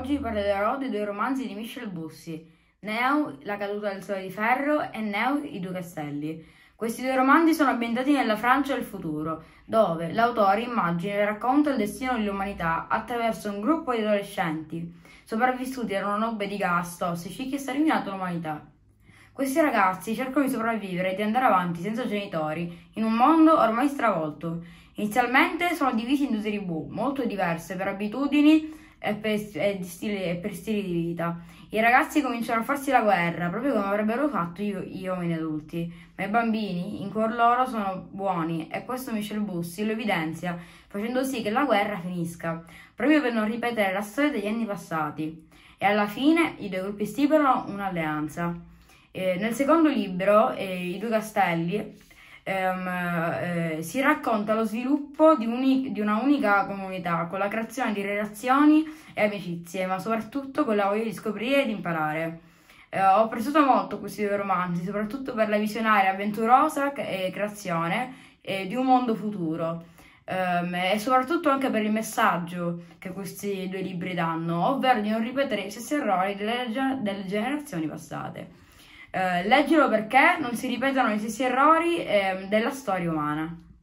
oggi parlerò dei due romanzi di Michel Bussi, Neo, La caduta del Sole di Ferro e Neo, I due castelli. Questi due romanzi sono ambientati nella Francia del futuro, dove l'autore immagina e racconta il destino dell'umanità attraverso un gruppo di adolescenti, sopravvissuti ad una nube di gas tossici che sta eliminando l'umanità. Questi ragazzi cercano di sopravvivere e di andare avanti senza genitori, in un mondo ormai stravolto. Inizialmente sono divisi in due tribù, molto diverse per abitudini e per stili di vita. I ragazzi cominciano a farsi la guerra, proprio come avrebbero fatto gli uomini adulti, ma i bambini, in cuor loro, sono buoni e questo Michel Bussi lo evidenzia, facendo sì che la guerra finisca, proprio per non ripetere la storia degli anni passati. E alla fine i due gruppi stipulano un'alleanza. Nel secondo libro, I due castelli, si racconta lo sviluppo di una unica comunità, con la creazione di relazioni e amicizie, ma soprattutto con la voglia di scoprire e di imparare. Ho apprezzato molto questi due romanzi, soprattutto per la visionaria avventurosa creazione di un mondo futuro. E soprattutto anche per il messaggio che questi due libri danno, ovvero di non ripetere gli stessi errori delle generazioni passate. Leggilo perché non si ripetano gli stessi errori della storia umana.